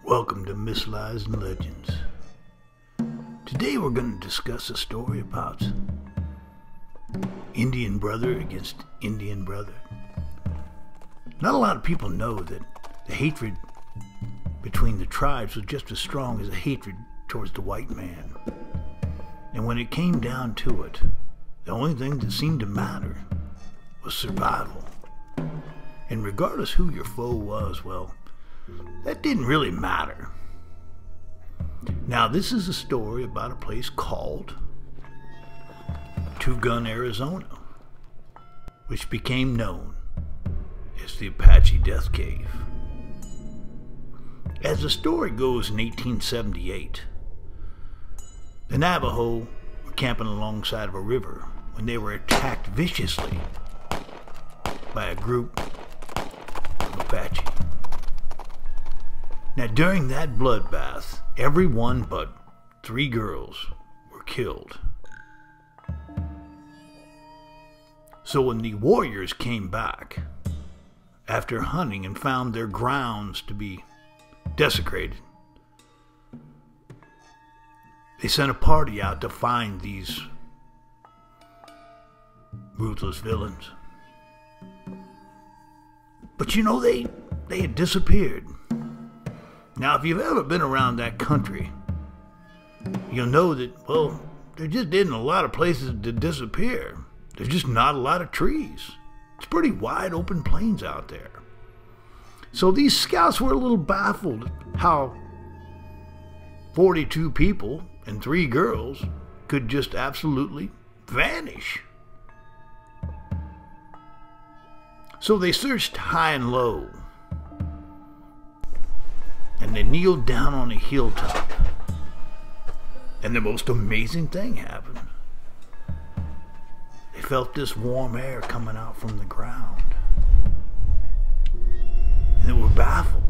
Welcome to Myths, Lies, and Legends. Today we're going to discuss a story about Indian brother against Indian brother. Not a lot of people know that the hatred between the tribes was just as strong as the hatred towards the white man. And when it came down to it, the only thing that seemed to matter was survival. And regardless who your foe was, well, that didn't really matter. Now, this is a story about a place called Two Gun, Arizona, which became known as the Apache Death Cave. As the story goes, in 1878, the Navajo were camping alongside of a river when they were attacked viciously by a group of Apache. Now, during that bloodbath, everyone but 3 girls were killed. So when the warriors came back, after hunting and found their grounds to be desecrated, they sent a party out to find these ruthless villains. But you know, they had disappeared. Now, if you've ever been around that country, you'll know that, well, there just isn't a lot of places to disappear. There's just not a lot of trees. It's pretty wide open plains out there. So these scouts were a little baffled how 42 people and 3 girls could just absolutely vanish. So they searched high and low, and they kneeled down on a hilltop, and the most amazing thing happened. They felt this warm air coming out from the ground, and they were baffled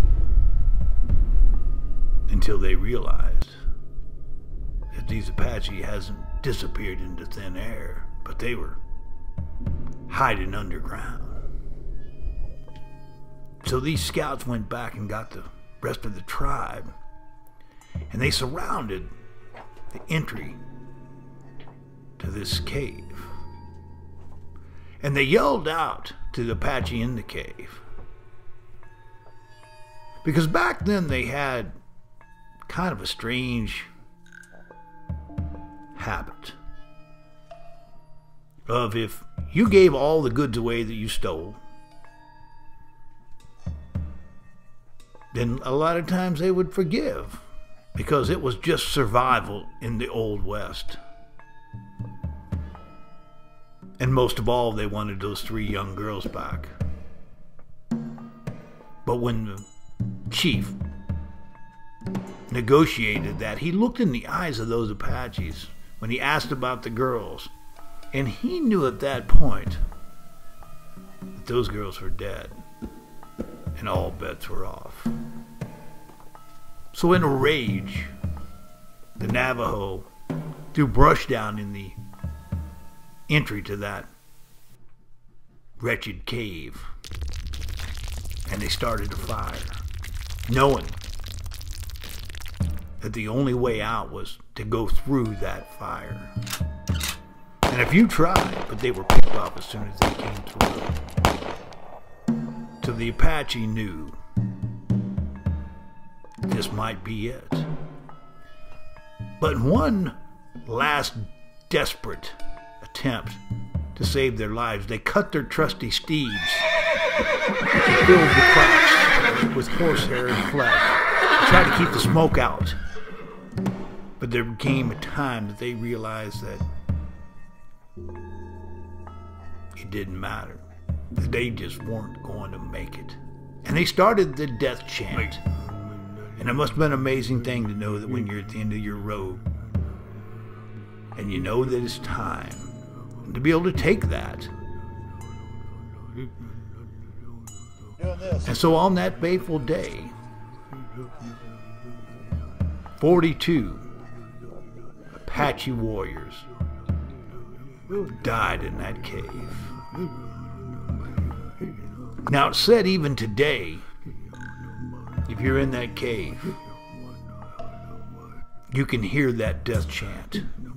until they realized that these Apache hasn't disappeared into thin air, but they were hiding underground. So these scouts went back and got the rest of the tribe, and they surrounded the entry to this cave, and they yelled out to the Apache in the cave, because back then they had kind of a strange habit of, if you gave all the goods away that you stole, then a lot of times they would forgive, because it was just survival in the Old West. And most of all, they wanted those 3 young girls back. But when the chief negotiated that, he looked in the eyes of those Apaches when he asked about the girls, and he knew at that point that those girls were dead, and all bets were off. So in a rage, the Navajo threw brush down in the entry to that wretched cave, and they started a fire, knowing that the only way out was to go through that fire. And a few tried, but they were picked off as soon as they came through. So the Apache knew this might be it. But one last desperate attempt to save their lives, they cut their trusty steeds and filled the cracks with horsehair and flesh to try to keep the smoke out. But there came a time that they realized that it didn't matter. They just weren't going to make it. And they started the death chant. And it must have been an amazing thing to know that when you're at the end of your rope, and you know that it's time, and to be able to take that. And so on that fateful day, 42 Apache warriors died in that cave. Now, it's said even today, if you're in that cave, you can hear that death chant.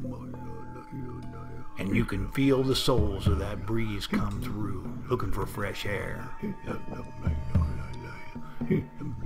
And you can feel the souls of that breeze come through, looking for fresh air.